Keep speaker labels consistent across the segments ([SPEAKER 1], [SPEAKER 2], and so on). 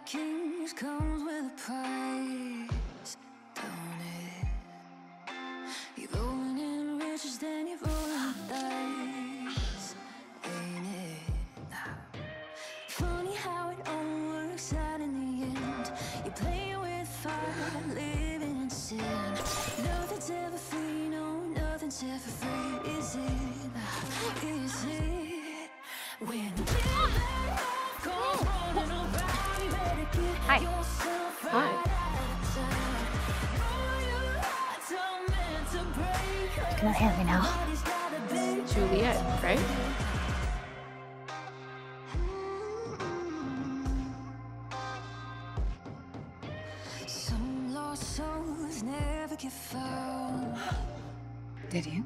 [SPEAKER 1] kings comes with a price, don't it? You're rolling in riches, then you're rolling dice, ain't it? Nah. Funny how it all works out in the end. You're playing with fire, living in sin. Nothing's ever free, no, nothing's ever free, is it? Is it? When the big bad wolf comes running around, you better get yourself right out of time. Oh, your hearts are meant to break.
[SPEAKER 2] You cannot hear me now.
[SPEAKER 3] Juliette, right?
[SPEAKER 1] Some lost souls never get found.
[SPEAKER 2] Did you?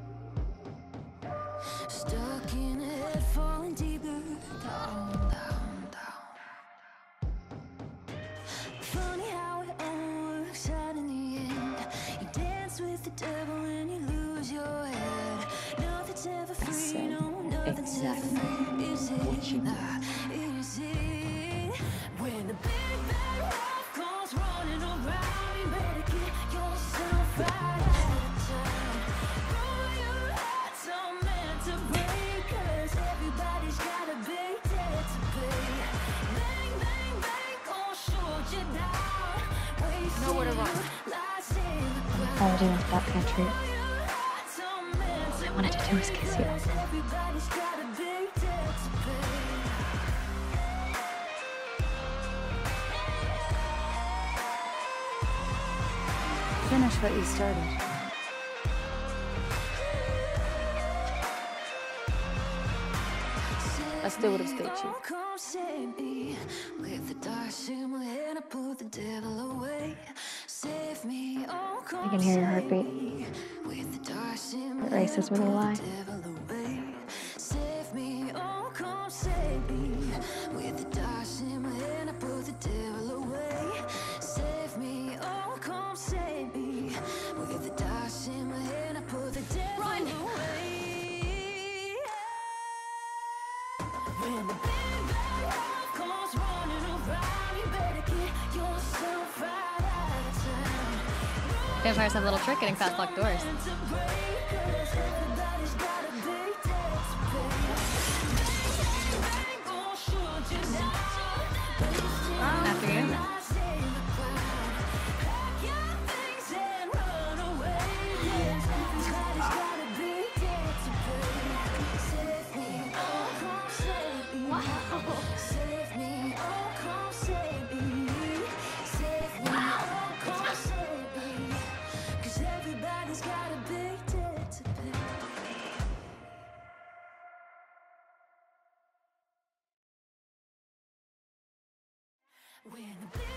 [SPEAKER 1] Stuck in a head, falling deeper down, down, down. Funny how it all works out in the end. You dance with the devil and you lose your head. Nothing's ever free, no, nothing's ever free. Is it? Is it? When the big bad wolf comes running around, you better get yourself right out of time. Oh, your hearts are meant to break, 'cause everybody's got a big debt to pay. Bang, bang, bang, gon' shoot you down.
[SPEAKER 3] Nowhere to run.
[SPEAKER 2] I followed you into that pantry. All I wanted to do was kiss you.
[SPEAKER 1] Everybody's got a big debt to pay.
[SPEAKER 2] Finish what you started.
[SPEAKER 3] I still would have stayed cheap.
[SPEAKER 1] Come save me with the dark in my head. I put the devil away. Save me. Oh,
[SPEAKER 2] I can hear your heartbeat.
[SPEAKER 1] with the dark in my
[SPEAKER 2] It races with a lie.
[SPEAKER 1] devil away. Save me. Oh, come save me with the dark in my head. I put the devil away. Save me. Oh, come save me with the dark in my head. I put the devil away. When the big bad wolf comes running around, you better get yourself right out of town.
[SPEAKER 2] Vampires have a little trick getting past locked doors. After you.
[SPEAKER 1] When the